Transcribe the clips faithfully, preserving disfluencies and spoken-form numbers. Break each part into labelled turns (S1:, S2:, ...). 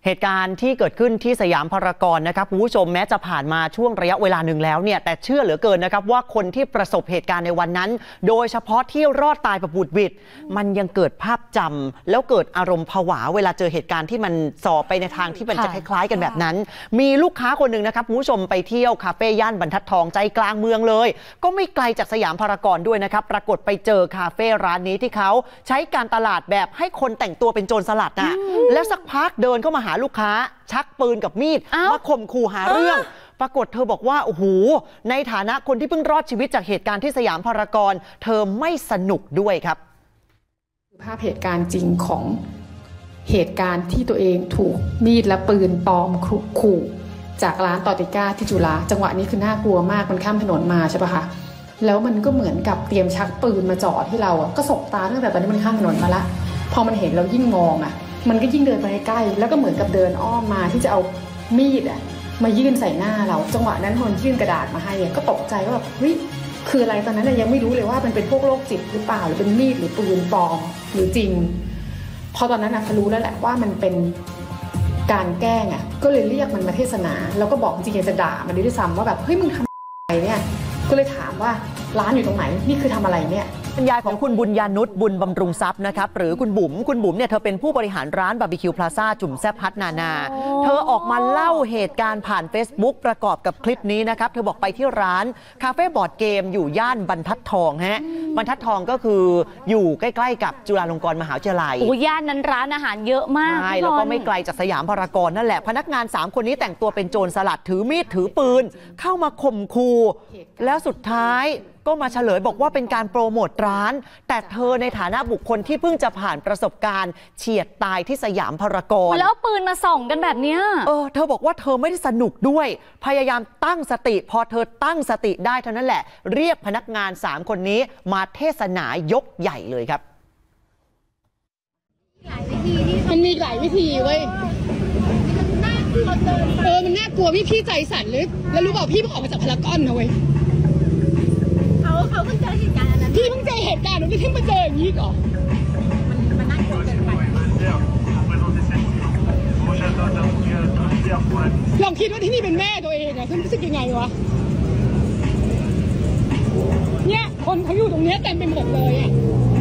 S1: เหตุการณ์ที่เกิดขึ้นที่สยามพารากอนนะครับคุณผู้ชมแม้จะผ่านมาช่วงระยะเวลาหนึ่งแล้วเนี่ยแต่เชื่อเหลือเกินนะครับว่าคนที่ประสบเหตุการณ์ในวันนั้นโดยเฉพาะที่รอดตายแบบบุดหวิดมันยังเกิดภาพจำแล้วเกิดอารมณ์ผวาเวลาเจอเหตุการณ์ที่มันส่อไปในทางที่มันจะคล้ายๆกันแบบนั้นมีลูกค้าคนหนึ่งนะครับคุณผู้ชมไปเที่ยวคาเฟ่ย่านบรรทัดทองใจกลางเมืองเลยก็ไม่ไกลจากสยามพารากอนด้วยนะครับปรากฏไปเจอคาเฟ่ร้านนี้ที่เขาใช้การตลาดแบบให้คนแต่งตัวเป็นโจรสลัดนะแล้วสักพักเดินเข้ามาหาลูกค้าชักปืนกับมีดมาข่มขู่หาเรื่องปรากฏเธอบอกว่าโอ้โหในฐานะคนที่เพิ่งรอดชีวิตจากเหตุการณ์ที่สยามพารากอนเธอไม่สนุกด้วยครับ
S2: ภาพเหตุการณ์จริงของเหตุการณ์ที่ตัวเองถูกมีดและปืนปลอมขู่จากร้านตอติก้าที่จุฬาจังหวะนี้คือน่ากลัวมากมันข้ามถนนมาใช่ปะคะแล้วมันก็เหมือนกับเตรียมชักปืนมาจ่อที่เราอ่ะก็สบตาตั้งแต่ตอนนี้มันข้ามถนนมาละพอมันเห็นเรายิ่งมองอ่ะมันก็ยิ่งเดินไปใกล้แล้วก็เหมือนกับเดินอ้อมมาที่จะเอามีดอ่ะมายื่นใส่หน้าเราจังหวะนั้นมันยื่นกระดาษมาให้ก็ตกใจว่าแบบเฮ้ยคืออะไรตอนนั้นยังไม่รู้เลยว่ามันเป็นพวกโรคจิตหรือเปล่าหรือเป็นมีดหรือปืนปลอมหรือจริงพอตอนนั้นนะรู้แล้วแหละว่ามันเป็นการแกล้งอ่ะก็เลยเรียกมันมาเทศนาแล้วก็บอกจริงๆจะด่ามันด้วยซ้ำว่าแบบเฮ้ยมึงทำอะไรเนี่ยก็เลยถามว่าร้านอยู่ตรงไหนนี่คือทำอะไรเนี่ย
S1: คุณยายของคุณบุญญานุชบุญบำรุงทรัพย์นะครับหรือคุณบุ๋มคุณบุ๋มเนี่ยเธอเป็นผู้บริหารร้านบาร์บีคิวพลาซ่าจุ่มแซ่บพัฒนานาเธอออกมาเล่าเหตุการณ์ผ่าน Facebook ประกอบกับคลิปนี้นะครับเธอบอกไปที่ร้านคาเฟ่บอร์ดเกมอยู่ย่านบรรทัดทองฮะบรรทัดทองก็คืออยู่ใกล้ๆกับจุฬาลงกรณ์มหาวิทยาลัย
S3: โอ้ย่านนั้นร้านอาหารเยอะมาก
S1: ใช่แล้วก็ไม่ไกลจากสยามพารากอนนั่นแหละพนักงานสามคนนี้แต่งตัวเป็นโจรสลัดถือมีดถือปืนเข้ามาข่มขู่แล้วสุดท้ายก็มาเฉลยบอกว่าเป็นการโปรโมทร้านแต่เธอในฐานะบุคคลที่เพิ่งจะผ่านประสบการณ์เฉียดตายที่สยามพารากอน
S3: แล้วปืนมาส่องกันแบบเนี้ย
S1: เออเธอบอกว่าเธอไม่ได้สนุกด้วยพยายามตั้งสติพอเธอตั้งสติได้เท่านั้นแหละเรียกพนักงานสามคนนี้มาเทศนายกใหญ่เลยครับ
S4: มันมีหลายวิธีเว้ยเออมันน่ากลัวพี่พี่ใจสั่นเลยแล้วรู้เปล่าพี่เพิ่งออกมาจากพารากอนนะเว้ยเขาเขาเพิ่งเจอเหตุการณ์นั้นพี่เพิ่งเจอเหตุการณ์นั้นที่มาเจออย่างนี้ก่อนมันมันน่ากลัวเกินไปลองคิดว่าที่นี่เป็นแม่ตัวเองอะคุณรู้สึกยังไงวะเนี่ยคนเขาอยู่ตรงนี้เต็มไปหมดเลยอะ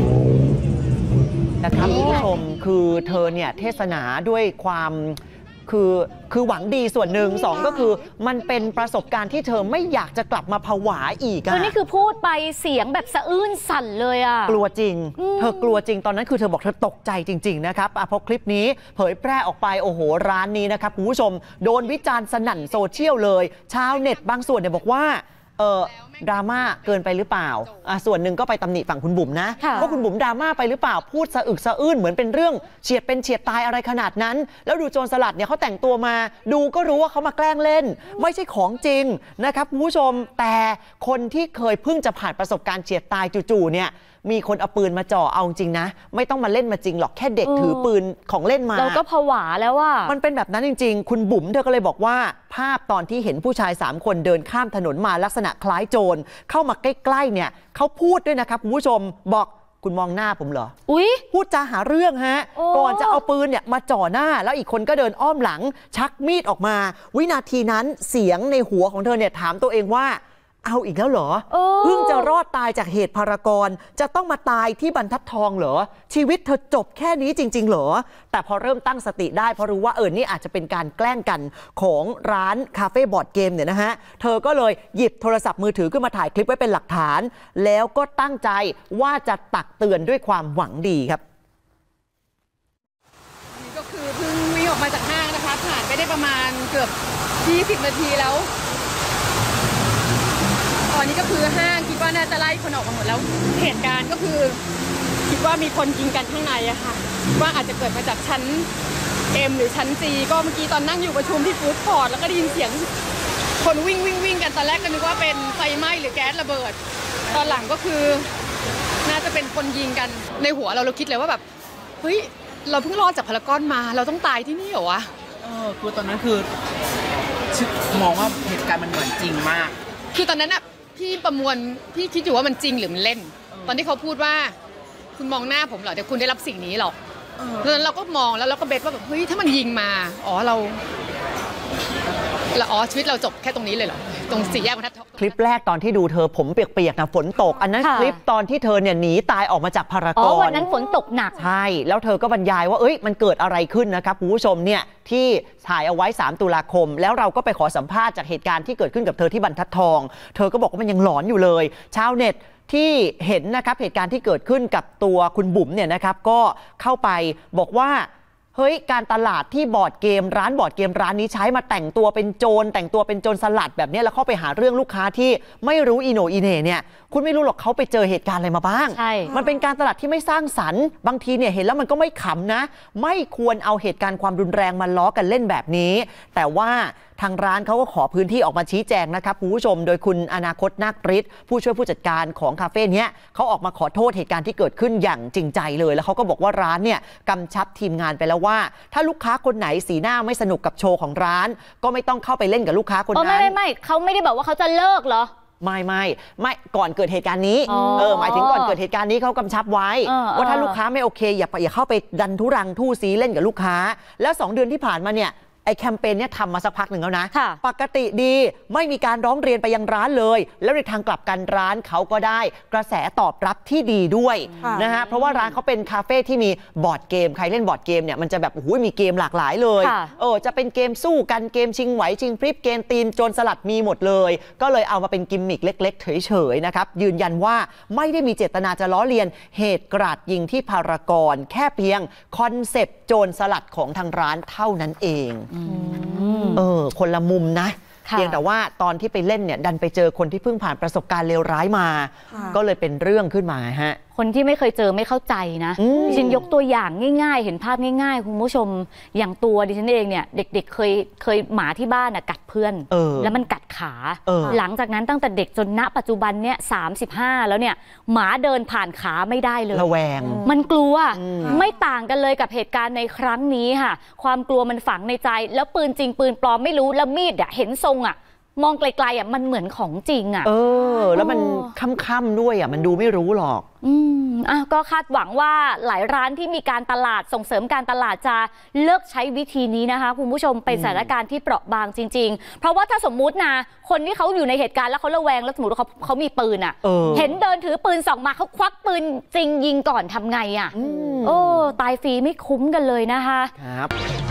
S1: นะครับคุณผู้ชมคือเธอเนี่ยเทศนาด้วยความคือคือหวังดีส่วนหนึ่งสองก็คือมันเป็นประสบการณ์ที่เธอไม่อยากจะกลับมาผวาอีกอะ
S3: คือนี่คือพูดไปเสียงแบบสะอื้นสั่นเลยอะ
S1: กลัวจริงเธอกลัวจริงตอนนั้นคือเธอบอกเธอตกใจจริงๆนะครับพอคลิปนี้เผยแพร่ออกไปโอ้โหร้านนี้นะครับคุณผู้ชมโดนวิจารณ์สนั่นโซเชียลเลยชาวเน็ตบางส่วนเนี่ยบอกว่าเออดราม่าเกินไปหรือเปล่าอ่ะส่วนหนึ่งก็ไปตำหนิฝั่งคุณบุ๋มนะว่าคุณบุ๋มดราม่าไปหรือเปล่าพูดสะอึกสะอื้นเหมือนเป็นเรื่องเฉียดเป็นเฉียดตายอะไรขนาดนั้นแล้วดูโจรสลัดเนี่ยเขาแต่งตัวมาดูก็รู้ว่าเขามาแกล้งเล่นไม่ใช่ของจริงนะครับคุณผู้ชมแต่คนที่เคยเพิ่งจะผ่านประสบการณ์เฉียดตายจู่ๆเนี่ยมีคนเอาปืนมาจ่อเอาจริงนะไม่ต้องมาเล่นมาจริงหรอกแค่เด็กถือปืนของเล่นมา
S3: เราก็ผวาแล้วว่า
S1: มันเป็นแบบนั้นจริงๆคุณบุ๋มเธอก็เลยบอกว่าภาพตอนที่เห็นผู้ชายสามคนเดินข้ามถนนมาลักษณะคล้ายโจรเข้ามาใกล้ๆเนี่ยเขาพูดด้วยนะครับคุณผู้ชมบอกคุณมองหน้าผมเหรอ
S3: อุ๊ย
S1: พูดจาหาเรื่องฮะก่อนจะเอาปืนเนี่ยมาจ่อหน้าแล้วอีกคนก็เดินอ้อมหลังชักมีดออกมาวินาทีนั้นเสียงในหัวของเธอเนี่ยถามตัวเองว่าเอาอีกแล้วเหรอเพิ่งจะรอดตายจากเหตุพารากอนจะต้องมาตายที่บรรทัดทองเหรอชีวิตเธอจบแค่นี้จริงๆเหรอแต่พอเริ่มตั้งสติได้เพราะรู้ว่าเออนี่อาจจะเป็นการแกล้งกันของร้านคาเฟ่บอร์ดเกมเนี่ยนะฮะเธอก็เลยหยิบโทรศัพท์มือถือขึ้นมาถ่ายคลิปไว้เป็นหลักฐานแล้วก็ตั้งใจว่าจะตักเตือนด้วยความหวังดีครับ
S4: นี่ก็คือเพิ่งวิ่งออกมาจากห้างนะคะผ่านไปได้ประมาณเกือบยี่สิบนาทีแล้วตอนนี้ก็คือห้างคิดว่าน่าจะไล่คนออกมาหมดแล้วเหตุการณ์ก็คือคิดว่ามีคนยิงกันข้างในอะค่ะว่าอาจจะเกิดมาจากชั้น M หรือชั้น G ก็เมื่อกี้ตอนนั่งอยู่ประชุมที่ฟู้ดคอร์ทแล้วก็ได้ยินเสียงคนวิ่งวิ่งวิ่งกันตอนแรกก็นึกว่าเป็นไฟไหม้หรือแก๊สระเบิดตอนหลังก็คือน่าจะเป็นคนยิงกันในหัวเราเราคิดเลยว่าแบบเฮ้ยเราเพิ่งรอดจากพารากอนมาเราต้องตายที่นี่เหรอวะ
S5: เออคือตอนนั้นคือมองว่าเหตุการณ์มันเหมือนจริงมาก
S4: คือตอนนั้นอะพี่ประมวลพี่คิดอยู่ว่ามันจริงหรือมันเล่นตอนที่เขาพูดว่าคุณมองหน้าผมเหรอเดี๋ยวคุณได้รับสิ่งนี้หรอกดังนั้นเราก็มองแล้วเราก็เบสว่าแบบเฮ้ยถ้ามันยิงมาอ๋อเราแล้วอ๋อชีวิตเราจบแค่ตรงนี้เลยเหรอตรงสี่แยกบรรทัดทอง
S1: คลิปแรกตอนที่ดูเธอผมเปียกๆนะฝนตกอันนั้น
S3: ค่ะ
S1: คลิปตอนที่เธอเนี่ยหนีตายออกมาจากพาราก
S3: อ๋อ
S1: อน
S3: วันนั้นฝนตกหนัก
S1: ใช่แล้วเธอก็บรรยายว่าเอ้ยมันเกิดอะไรขึ้นนะครับคุณผู้ชมเนี่ยที่ถ่ายเอาไว้สามตุลาคมแล้วเราก็ไปขอสัมภาษณ์จากเหตุการณ์ที่เกิดขึ้นกับเธอที่บรรทัดทอง เธอก็บอกว่ามันยังหลอนอยู่เลยชาวเน็ตที่เห็นนะครับเหตุการณ์ที่เกิดขึ้นกับตัวคุณบุ๋มเนี่ยนะครับก็เข้าไปบอกว่าเฮ้ยการตลาดที่บอร์ดเกมร้านบอร์ดเกมร้านนี้ใช้มาแต่งตัวเป็นโจรแต่งตัวเป็นโจรสลัดแบบนี้แล้วเข้าไปหาเรื่องลูกค้าที่ไม่รู้อีโหนอีเหน่เนี่ยคุณไม่รู้หรอกเขาไปเจอเหตุการณ์อะไรมาบ้าง
S3: ใช่
S1: มันเป็นการตลาดที่ไม่สร้างสรรค์บางทีเนี่ยเห็นแล้วมันก็ไม่ขำนะไม่ควรเอาเหตุการณ์ความรุนแรงมาล้อกันเล่นแบบนี้แต่ว่าทางร้านเขาก็ขอพื้นที่ออกมาชี้แจงนะครับคุณผู้ชมโดยคุณอนาคตนาคฤทธิ์ผู้ช่วยผู้จัดการของคาเฟ่นี้เขาออกมาขอโทษเหตุการณ์ที่เกิดขึ้นอย่างจริงใจเลยแล้วเขาก็บอกว่าร้านเนี่ยกำชับทีมงานไปแล้วว่าถ้าลูกค้าคนไหนสีหน้าไม่สนุกกับโชว์ของร้านก็ไม่ต้องเข้าไปเล่นกับลูกค้าคน
S3: อ๋อ
S1: นั้
S3: ไม่
S1: น
S3: ไม่ไม่เขาไม่ได้บอกว่าเขาจะเลิกเหรอ
S1: ไม่ไม่ไม่ก่อนเกิดเหตุการณ์นี้
S3: อ๋อ
S1: เออหมายถึงก่อนเกิดเหตุการณ์นี้เขากำชับไว้
S3: เออ
S1: ว่าถ้า
S3: เออ
S1: ลูกค้าไม่โอเคอย่าอย่าเข้าไปดันทุรังทู่ซีเล่นกับลูกค้า แล้วสองเดือนที่ผ่านมาเนี่ยไอ้แคมเปญเนี่ยทำมาสักพักหนึ่งแล้วนะ
S3: ค่ะ
S1: ปกติดีไม่มีการร้องเรียนไปยังร้านเลย แล้วในทางกลับกันร้านเขาก็ได้กระแสตอบรับที่ดีด้วย
S6: ค่ะ
S1: นะฮะเพราะว่าร้านเขาเป็นคาเฟ่ที่มีบอร์ดเกมใครเล่นบอร์ดเกมเนี่ยมันจะแบบโอ้โหมีเกมหลากหลายเลย
S3: ค่ะ
S1: เออจะเป็นเกมสู้กันเกมชิงไหวชิงพริบเกมตีนโจรสลัดมีหมดเลย ก็เลยเอามาเป็นกิมมิคเล็กๆเฉยๆนะครับยืนยันว่าไม่ได้มีเจตนาจะล้อเลียนเหตุกราดยิงที่พารากอนแค่เพียงคอนเซปต์โจรสลัดของทางร้านเท่านั้นเองเออคนละมุมนะ
S3: ค่ะ
S1: เพียงแต่ว่าตอนที่ไปเล่นเนี่ยดันไปเจอคนที่เพิ่งผ่านประสบการณ์เลวร้ายมา
S6: ค่ะ
S1: ก็เลยเป็นเรื่องขึ้นมาฮะ
S3: คนที่ไม่เคยเจอไม่เข้าใจนะ
S1: อืม
S3: ดิฉันยกตัวอย่างง่ายๆ เห็นภาพง่ายๆ คุณผู้ชมอย่างตัวดิฉันเองเนี่ยเด็กๆเคยเคยหมาที่บ้านน่ะกัดเพื่อน
S1: เออ
S3: แล้วมันกัดขา
S1: เออ
S3: หลังจากนั้นตั้งแต่เด็กจนณปัจจุบันเนี่ยสามสิบห้าแล้วเนี่ยหมาเดินผ่านขาไม่ได้เลย
S1: ระแวง
S3: มันกลัว
S1: อืม
S3: ไม่ต่างกันเลยกับเหตุการณ์ในครั้งนี้ค่ะ ความกลัวมันฝังในใจ แล้วปืนจริงปืนปลอมไม่รู้แล้วมีดอะเห็นทรงอะมองไกลๆอะมันเหมือนของจริงอะ
S1: เออ แล้วมัน
S3: โอ้
S1: ค่ำๆด้วยอ่ะมันดูไม่รู้หรอก
S3: อืมอ่ะก็คาดหวังว่าหลายร้านที่มีการตลาดส่งเสริมการตลาดจะเลิกใช้วิธีนี้นะคะคุณผู้ชมเป็นสถานการณ์ที่เปราะบางจริง ๆ เพราะว่าถ้าสมมุตินะคนที่เขาอยู่ในเหตุการณ์แล้วเขาระแวงแล้วสมมติว่าเขาเขามีปืนอ่ะ
S1: เออ
S3: เห็นเดินถือปืนส่องมาเขาควักปืนจริงยิงก่อนทำไงอ่ะ
S1: อืม
S3: โอ้ตายฟรีไม่คุ้มกันเลยนะคะ
S1: ครับ